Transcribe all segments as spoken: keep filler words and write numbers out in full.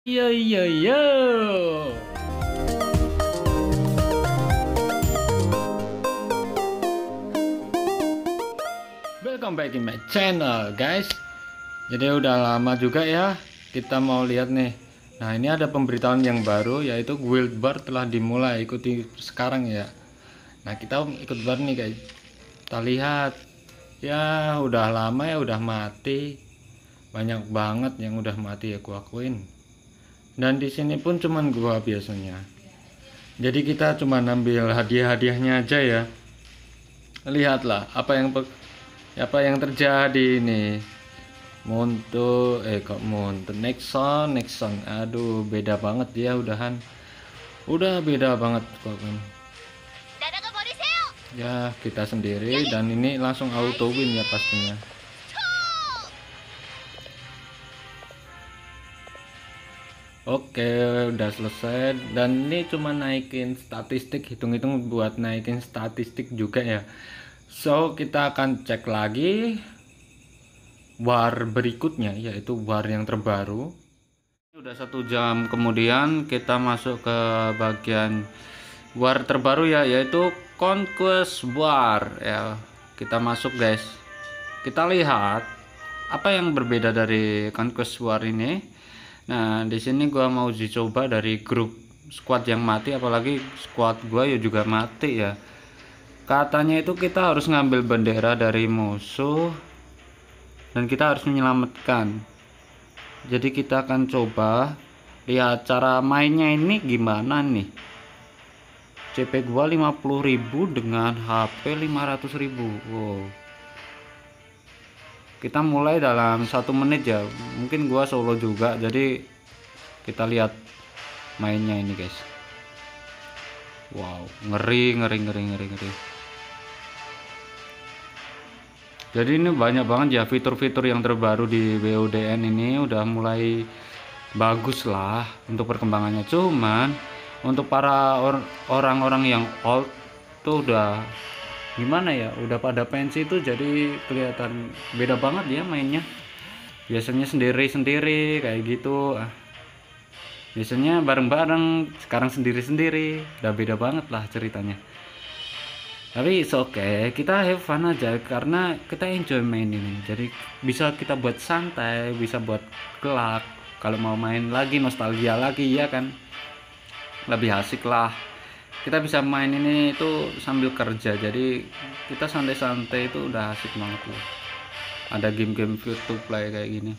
Yo yo yo. Welcome back in my channel, guys. Jadi udah lama juga ya kita mau lihat nih. Nah, ini ada pemberitahuan yang baru, yaitu guild bar telah dimulai. Ikuti sekarang ya. Nah, kita ikut bar nih, guys. Kita lihat. Ya, udah lama ya udah mati. Banyak banget yang udah mati ya, aku akuin. Dan di sini pun cuman gua biasanya. Jadi kita cuma ambil hadiah-hadiahnya aja ya. Lihatlah apa yang apa yang terjadi ini. Monto eh kok Monto Nexon Nexon aduh, beda banget dia udahan. Udah beda banget kok kan. Ya, kita sendiri dan ini langsung auto win ya pastinya. Oke, udah selesai dan ini cuma naikin statistik, hitung-hitung buat naikin statistik juga ya. So, kita akan cek lagi war berikutnya, yaitu war yang terbaru. Udah satu jam kemudian kita masuk ke bagian war terbaru ya, yaitu Conquest War ya. Kita masuk, guys. Kita lihat apa yang berbeda dari Conquest War ini. Nah, di sini gua mau uji coba dari grup squad yang mati, apalagi squad gua ya juga mati ya. Katanya itu kita harus ngambil bendera dari musuh dan kita harus menyelamatkan. Jadi kita akan coba lihat cara mainnya ini gimana nih. C P gua lima puluh ribu dengan H P lima ratus ribu. Wow. Kita mulai dalam satu menit ya, mungkin gua solo juga, jadi kita lihat mainnya ini, guys. Wow, ngeri ngeri ngeri ngeri ngeri. Jadi ini banyak banget ya fitur-fitur yang terbaru di W O D N ini, udah mulai bagus lah untuk perkembangannya. Cuman untuk para orang-orang yang old tuh udah gimana ya, udah pada pensi itu, jadi kelihatan beda banget ya mainnya. Biasanya sendiri-sendiri kayak gitu, biasanya bareng-bareng, sekarang sendiri-sendiri, udah beda banget lah ceritanya. Tapi it's okay, kita have fun aja karena kita enjoy main ini. Jadi bisa kita buat santai, bisa buat kelak, kalau mau main lagi nostalgia lagi ya kan, lebih asik lah. Kita bisa main ini itu sambil kerja, jadi kita santai-santai itu udah asik banget loh. Ada game-game free to play kayak gini.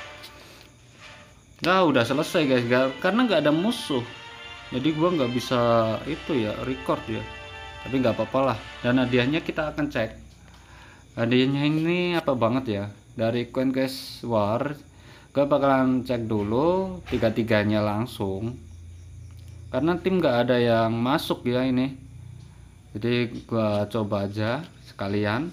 Nah, udah selesai guys, gak, karena nggak ada musuh, jadi gua nggak bisa itu ya record ya, tapi nggak apa-apa lah. Dan hadiahnya kita akan cek. Hadiahnya ini apa banget ya, dari Conquest War. Gua bakalan cek dulu tiga-tiganya langsung, karena tim nggak ada yang masuk ya ini, jadi gua coba aja sekalian.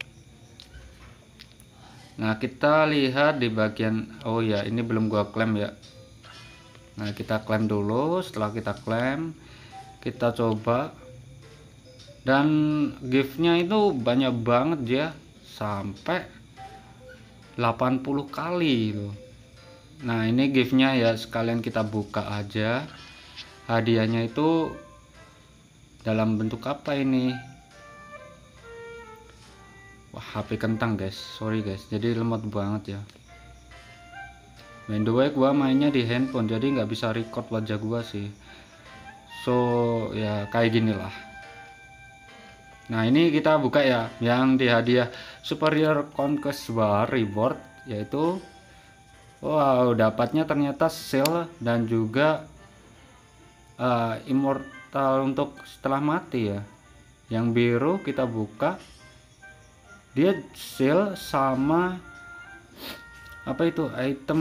Nah, kita lihat di bagian, oh ya ini belum gua klaim ya. Nah, kita klaim dulu. Setelah kita klaim, kita coba, dan giftnya itu banyak banget ya, sampai delapan puluh kali loh. Nah, ini giftnya ya, sekalian kita buka aja. Hadiahnya itu dalam bentuk apa ini? Wah, H P kentang guys, sorry guys, jadi lemot banget ya. By the way, gua mainnya di handphone, jadi nggak bisa record wajah gua sih. So ya kayak gini lah. Nah, ini kita buka ya, yang di hadiah Superior Conquest War Reward, yaitu wow, dapatnya ternyata seal dan juga Uh, immortal untuk setelah mati ya. Yang biru kita buka, dia seal sama apa itu, item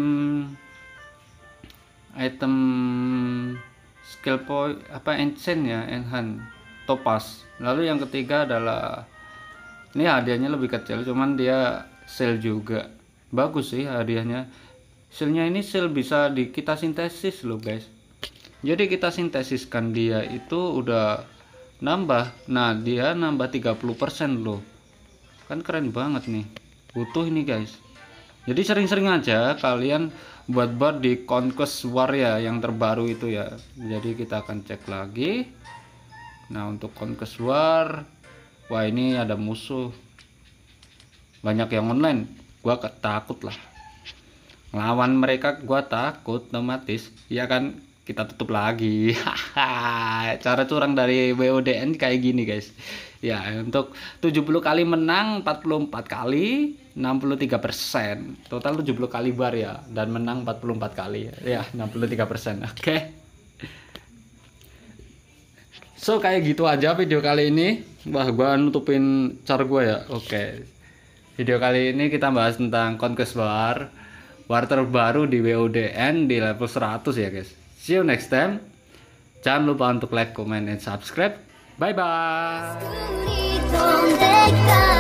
item skill point apa, enchant ya, enhance topaz. Lalu yang ketiga adalah ini, hadiahnya lebih kecil, cuman dia seal juga. Bagus sih hadiahnya. Sealnya ini seal bisa di kita sintesis loh guys. Jadi kita sintesiskan dia itu udah nambah. Nah, dia nambah tiga puluh persen loh. Kan keren banget nih. Butuh ini guys. Jadi sering-sering aja kalian buat bar di Conquest War ya, yang terbaru itu ya. Jadi kita akan cek lagi. Nah untuk Conquest War, wah ini ada musuh banyak yang online, gua takut lah lawan mereka, gua takut otomatis ya kan, kita tutup lagi. Cara curang dari W O D N kayak gini guys ya. Untuk tujuh puluh kali menang, empat puluh empat kali, enam puluh tiga persen, total tujuh puluh kali bar ya, dan menang empat puluh empat kali ya, enam puluh tiga persen. Oke okay. So kayak gitu aja video kali ini. Wah gua nutupin cara gua ya. Oke okay. Video kali ini kita bahas tentang Conquest War, war terbaru di W O D N di level seratus ya guys. See you next time. Jangan lupa untuk like, comment, and subscribe. Bye bye.